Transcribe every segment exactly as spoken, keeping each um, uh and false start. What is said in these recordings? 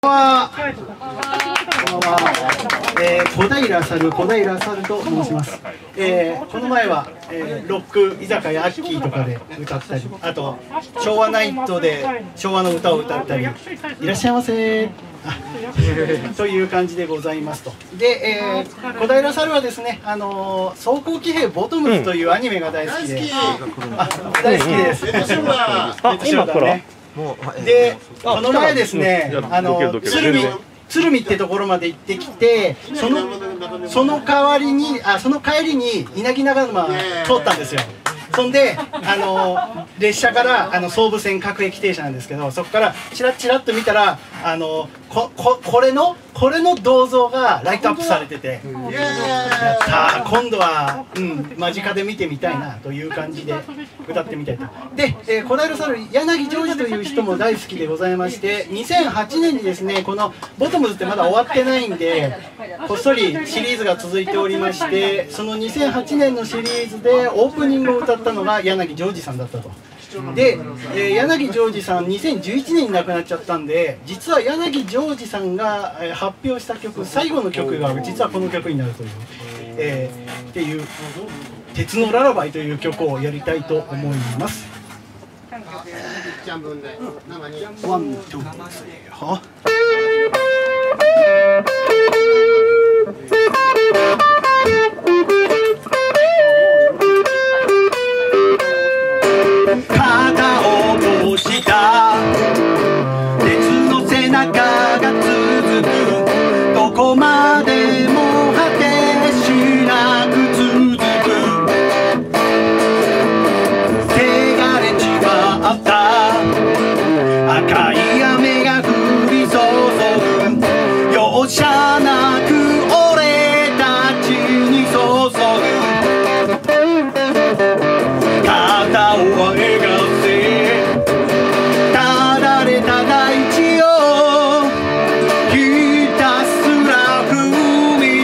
は。こんばんは。えー、小平猿、小平猿と申します。えー、この前は、えー、ロック居酒屋アッキーとかで歌ったり、あと昭和ナイトで昭和の歌を歌ったり、いらっしゃいませという感じでございますと。で、えー、小平猿はですね、あのー、装甲騎兵ボトムズというアニメが大好きで、うん、あ、大好きです。レッドショルダー、今からで、この前ですね、あの鶴見鶴見ってところまで行ってきて、そのその代わりにあその帰りに稲城長沼通ったんですよ。そんで、あの列車からあの総武線各駅停車なんですけど、そこからチラッチラッと見たら、あのこここれのこれの銅像がライトアップされてて、やったー、今度は、うん、間近で見てみたいなという感じで歌ってみたいと。で、えー、小平猿柳ジョージという人も大好きでございまして、にせんはちねんにですね、このボトムズってまだ終わってないんで、こっそりシリーズが続いておりまして、そのにせんはちねんのシリーズでオープニングを歌ったのが柳ジョージさんだったと。で、えー、柳ジョージさんにせんじゅういちねんに亡くなっちゃったんで、実は柳ジョージさんが、えー、発表した曲、最後の曲が実はこの曲になるという、えー、っていう「鉄のララバイ」という曲をやりたいと思います。ワン、ツー、スリー、は肩を通した鉄の背中が続く、どこまでも果てしなく続く、手がれちまった赤い雨が降り注ぐ、容赦なく俺たちに注ぐ、肩を上げた大地をひたすら踏み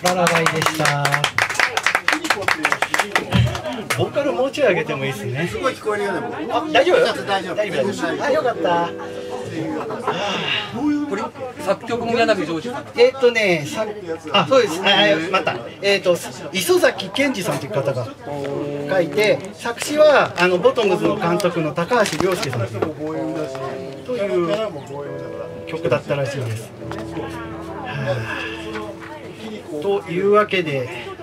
バラバイでした。ボーカルもうちょい上げてもいいですね。 すごい聞こえるよね。 あ、大丈夫？ 大丈夫。 大丈夫。あ、よかった。 これ作曲も柳ジョージさん。 えっとね、さ、あ、そうです。あ、また、えっと磯崎健二さんという方が書いて、作詞はあのボトムズの監督の高橋良介さんというという曲だったらしいです。はあ、というわけで。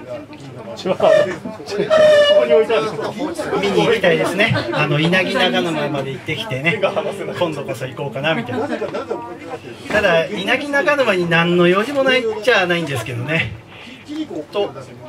見に行きたいですね。あの稲城長沼まで行ってきてね、今度こそ行こうかなみたいな。ただ稲城長沼に何の用事もないっちゃないんですけどね。と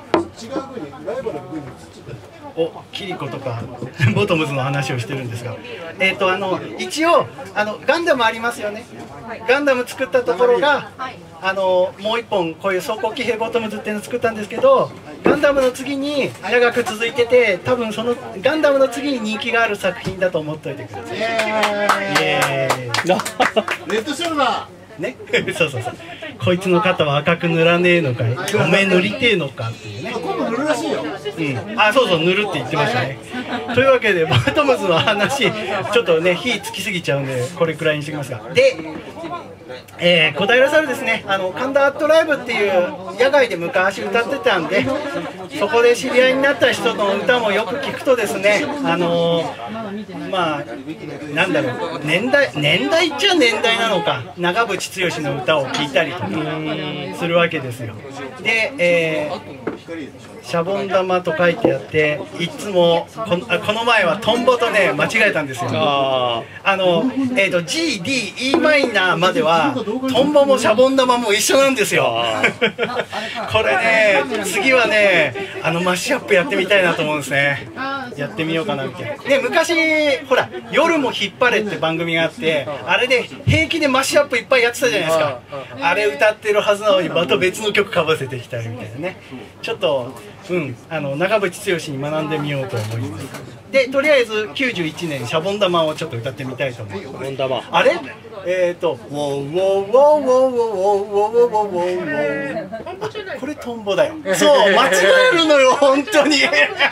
おキリコとかボトムズの話をしてるんですが、えっとあの一応あのガンダムありますよね。ガンダム作ったところがあのもう一本こういう走行騎兵ボトムズっていうのを作ったんですけど、ガンダムの次に長く続いてて、多分そのガンダムの次に人気がある作品だと思っておいてください。イエーイ。 ネットショルダーね、そうそうそう。こいつの肩は赤く塗らねえのかい、おめえ塗りてえのかっていうね。 今度塗るらしいよ。 うん、あ、そうそう塗るって言ってましたね。というわけでボトムズの話ちょっとね火つきすぎちゃうんでこれくらいにしておきますが、で、えー、小平猿ですね、あの神田アットライブっていう野外で昔歌ってたんで、そこで知り合いになった人の歌もよく聞くとですね、あのー、まあなんだろう、年代年代っちゃ年代なのか、長渕剛の歌を聴いたりとかするわけですよ。で、えーシャボン玉と書いてあって、いつもこの、この前はトンボとね間違えたんですよ。あの、えーと ジー、ディー、イー マイナーまではトンボもシャボン玉も一緒なんですよ。これね、次はねあのマッシュアップやってみたいなと思うんですね。やってみようかなみたいな。で昔ほら「夜も引っ張れ」って番組があって、あれで平気でマッシュアップいっぱいやってたじゃないですか。あれ歌ってるはずなのにまた別の曲かぶせてきたりみたいなね。ちょっとうん、あの長渕剛に学んでみようと思います。で、とりあえずきゅうじゅういちねんシャボン玉をちょっと歌ってみたいと思います。シャボン玉。あれ？えっと、ウォーウォーウォーウォーウォーウォーウォーウォーウォー。あ、これトンボだよ。そう、間違えるのよ本当に。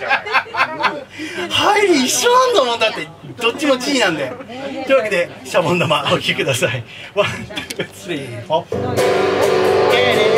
入り一緒なんだもん、だってどっちも G なんで。というわけでシャボン玉お聴きください。ワン、ツー、スリー、フォー。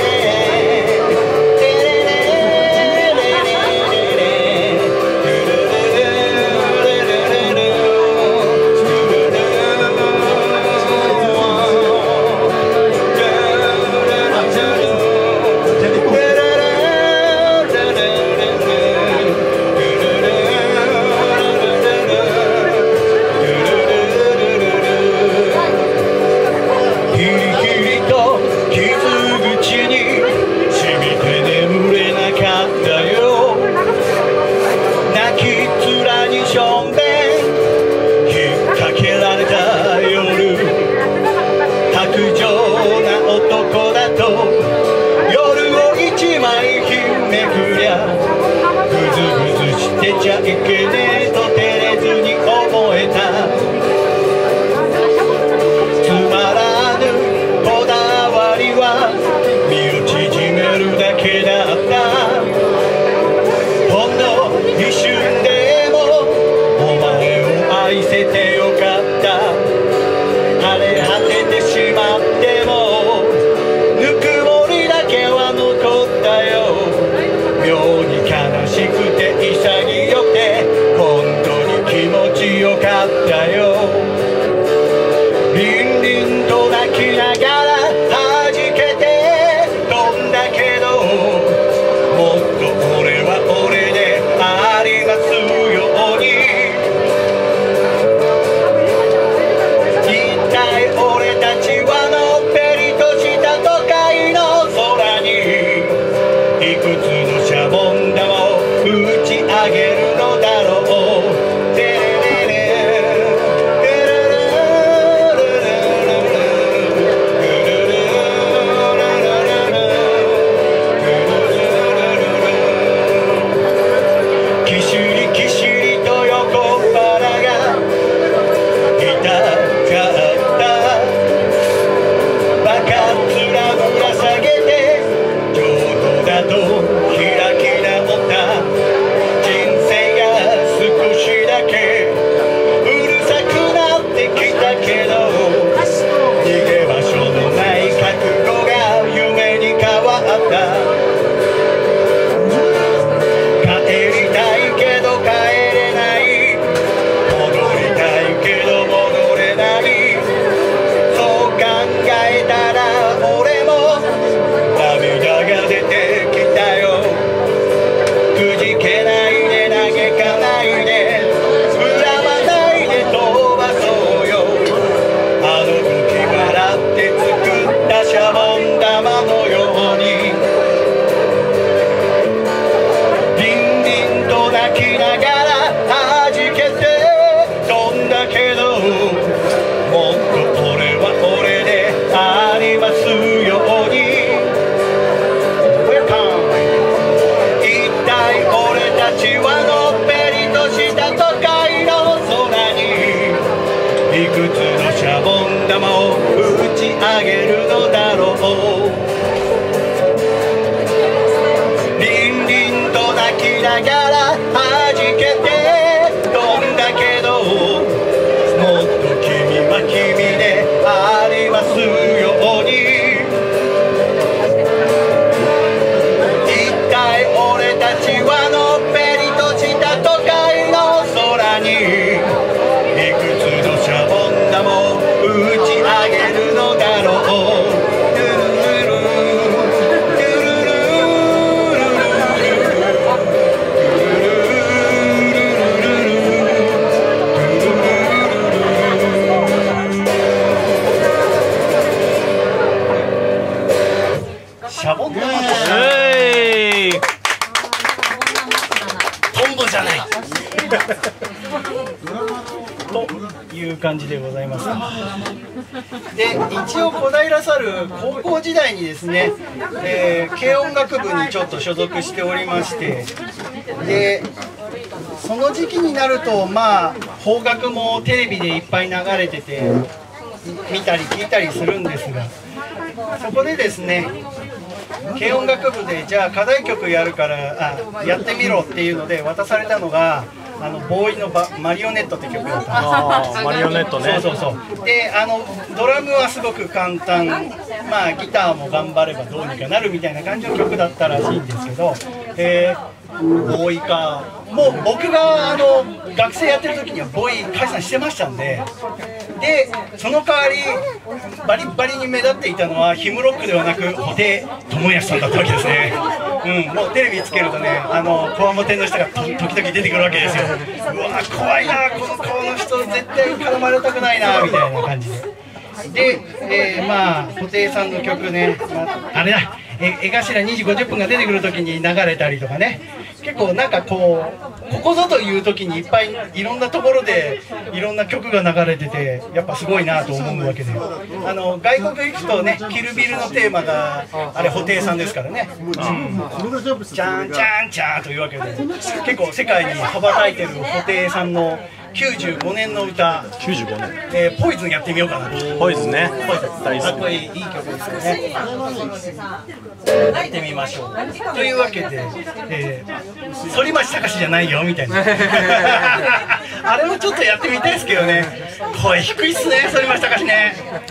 いう感じでございます。で一応小平猿高校時代にですね、えー、軽音楽部にちょっと所属しておりまして、でその時期になるとまあ邦楽もテレビでいっぱい流れてて見たり聞いたりするんですが、そこでですね軽音楽部でじゃあ課題曲やるからあやってみろっていうので渡されたのがあのボーイのバマリオネットって曲だったんです。 あマリオネットね。 そうそうそう。であのドラムはすごく簡単、まあギターも頑張ればどうにかなるみたいな感じの曲だったらしいんですけど、えー、ボーイかもう僕があの学生やってる時にはボーイ解散してましたんで、でその代わりバリバリに目立っていたのはヒムロックではなく布袋寅泰さんだったわけですね。うん、もうテレビつけるとねあのこわもての人が時々出てくるわけですよ。うわ怖いなこの顔の人絶対絡まれたくないなみたいな感じで。で、えー、まあ布袋さんの曲ね、まあ、あれだえ江頭にじごじゅっぷんが出てくる時に流れたりとかね、結構なんかこうここぞという時にいっぱいいろんなところでいろんな曲が流れててやっぱすごいなと思うわけで、あの外国行くとねキルビルのテーマがあれ布袋さんですからね、うん、チャンチャンチャンというわけで結構世界に羽ばたいてる布袋さんのきゅうじゅうごねんの歌、 きゅうじゅうごねん、 えー、ポイズンやってみようかな。 ポイズンね、 ポイズン大好き。 かっこいいいい曲ですよね。やってみましょう。というわけで、えー、反町隆史じゃないよみたいなあれもちょっとやってみたいですけどね、声低いっすね反町隆史ね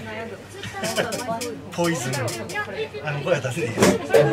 ポイズンあの声は出せね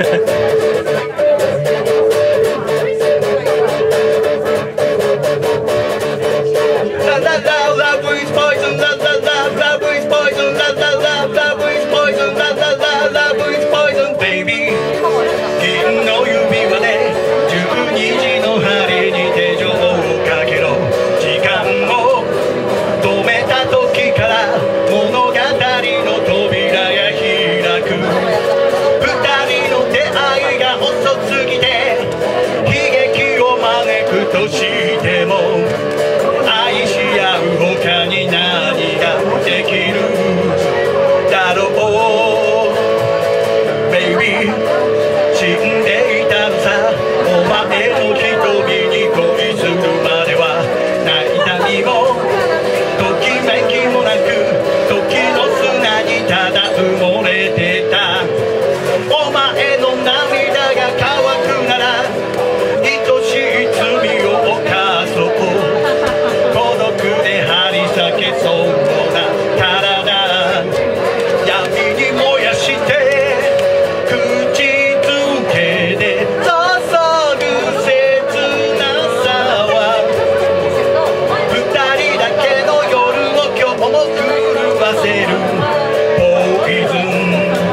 La la la, love is poison. La la la, love is poison. La la la, love is poison. La la la, love is poison, baby. 銀の指輪でじゅうにじの針に手錠をかけろ。時間を止めた時から物語の扉が開く。二人の出会いが遅すぎて悲劇を招くとしても愛し合う他に何ができるだろう Baby 死んでいたのさお前の瞳に恋するまでは泣いたりもときめきもなく時の砂にただ埋もれてたお前の涙が乾くなら愛しい罪を犯そう孤独で張り裂けそうな体闇に燃やして口づけで注ぐ切なさは二人だけの夜を今日も狂わせるポイズン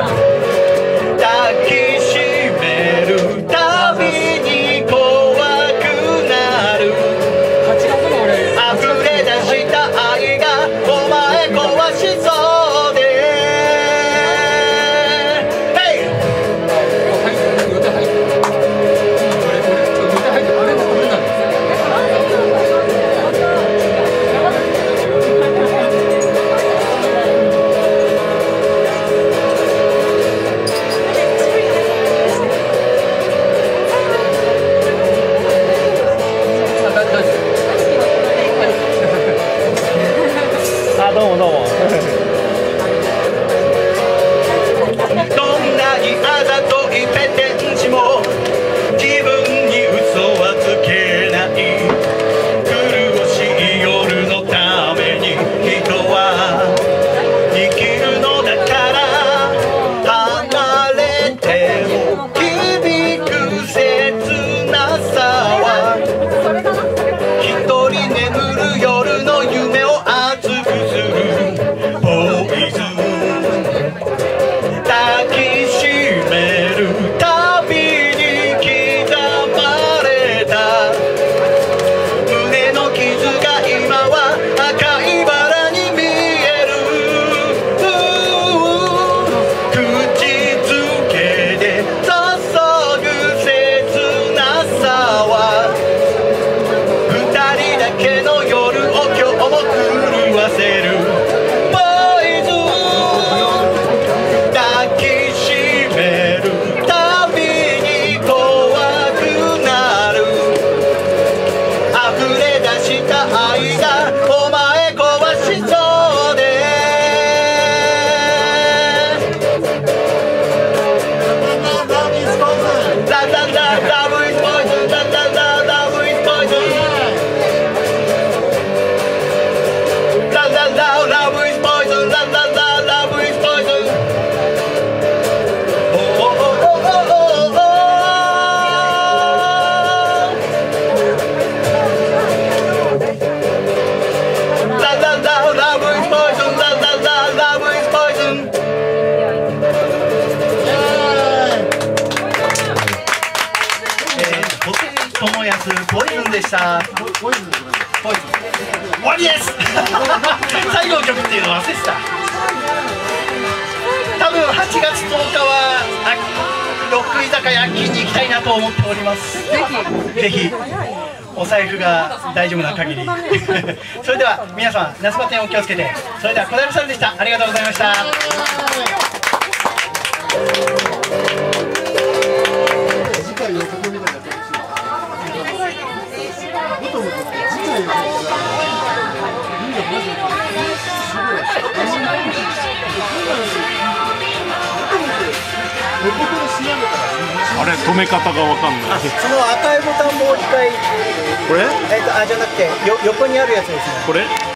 でした。ポイズン終わりです。最後の曲っていうの忘れてた。多分はちがつとおかはロック居酒屋アッキーに行きたいなと思っております。ぜひぜひお財布が大丈夫な限り。それでは皆様夏バテにお気をつけて。それでは小平さんでした。ありがとうございました。 次回予告みたいなやつ。もともと次回予告。 あれ止め方がわかんない。 その赤いボタンもう一回。 これ？ えっとあじゃなくてよ横にあるやつですね。 これ？